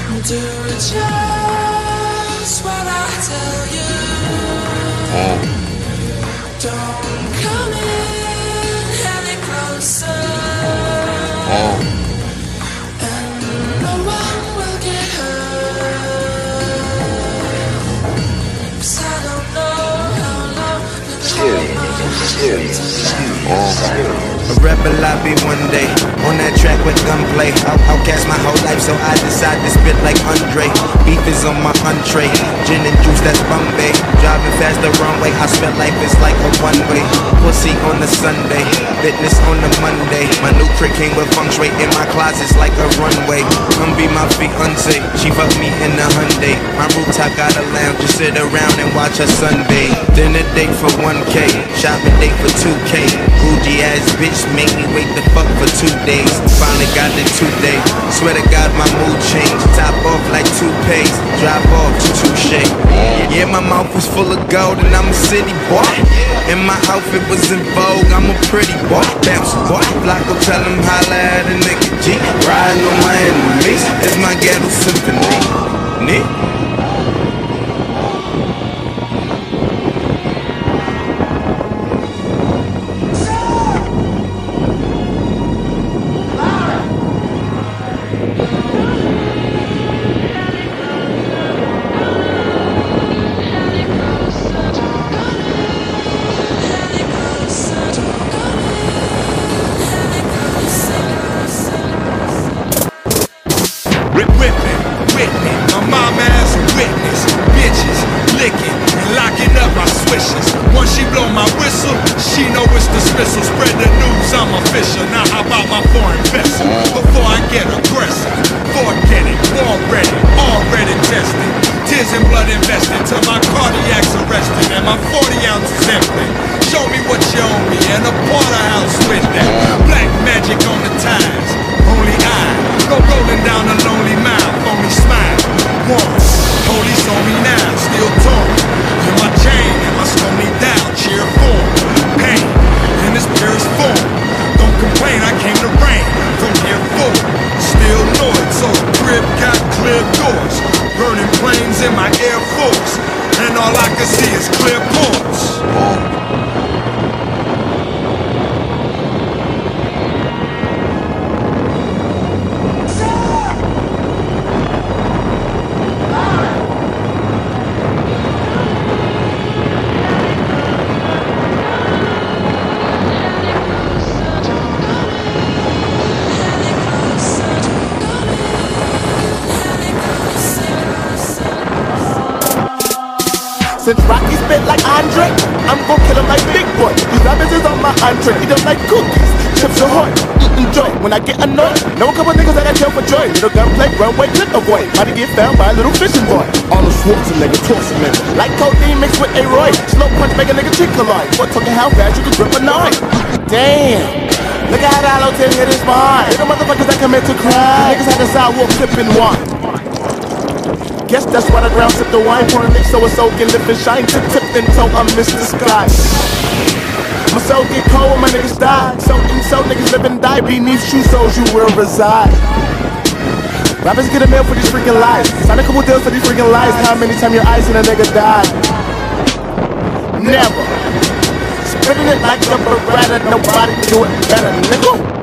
Do just what I tell you. Don't come in any closer. And no one will get hurt. 'Cause I don't know how long a rebel I be one day, on that track with gunplay. Outcast my whole life, so I decide to spit like Andre. Beef is on my entree, gin and juice, that's Bombay. Driving fast the wrong way, I spent life is like a one-way. Pussy on the Sunday, fitness on the Monday. My new trick came with feng shui in my closet's like a runway. Come be my fiance, she fucked me in the Hyundai. My rooftop got a lounge, just sit around and watch her Sunday. Dinner date for 1K, shopping date for 2K. Bougie ass bitch made me wait the fuck for 2 days. Finally got it today. Swear to God my mood changed. Top off like toupees, drop off touche. Yeah, my mouth was full of gold and I'm a city boy. And my outfit was in vogue, I'm a pretty boy. Bounce boy, Flocko tell him holla at a nigga G. Riding on my enemies, it's my ghetto symphony. Spread the news, I'm official. Now how about my foreign vessel? Before I get aggressive, forget it, already tested. Tears and blood invested till my cardiac's arrested and my 40 ounces empty. Show me what you owe me and a porterhouse with that. Black magic on the ties, only I go rolling down a lonely mile, only smile. Once, police on me now, still torn. In my chain and my stony down, cheer form, pain. In its purest form, don't complain, I came to reign from here forward. Still Lord, so the crib got clear doors. Burning planes in my Air Force, and all I can see is clear ports. Since Rocky spit like Andre, I'm gon' kill him like Big Boy. These rappers is on my entree, eat them like cookies, chips ahoy, enjoy. When I get annoyed, know a couple niggas that I kill for joy. Little gunplay, runway, clip avoid. How to get found by a little fishing boy. Arnold Schwarzenegger, tossing him like codeine mixed with A-Roy. Slow punch make a nigga chick collide. What talking how fast you can grip a knife? Damn. Look at how the hollow tip hit his spine. Little motherfuckers that commit to crime. Niggas had the sidewalk clipping one. Guess that's why the ground sip the wine, pouring it so it's soaking, lift and shine, tip until I miss the sky. My soul get cold when my niggas die. So niggas live and die beneath shoe soles you will reside. Rappers get a mail for these freaking lies. Sign a couple deals for these freaking lies. How many times your eyes and a nigga died? Never. Spitting it like a beretta, nobody do it better, nigga.